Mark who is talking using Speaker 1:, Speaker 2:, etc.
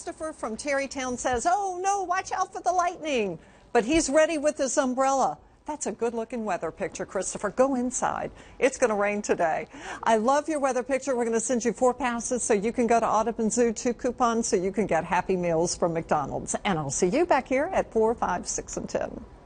Speaker 1: Christopher from Terrytown says, oh no, watch out for the lightning. But he's ready with his umbrella. That's a good-looking weather picture, Christopher. Go inside. It's going to rain today. I love your weather picture. We're going to send you 4 passes so you can go to Audubon Zoo, 2 coupons so you can get Happy Meals from McDonald's. And I'll see you back here at 4, 5, 6, and 10.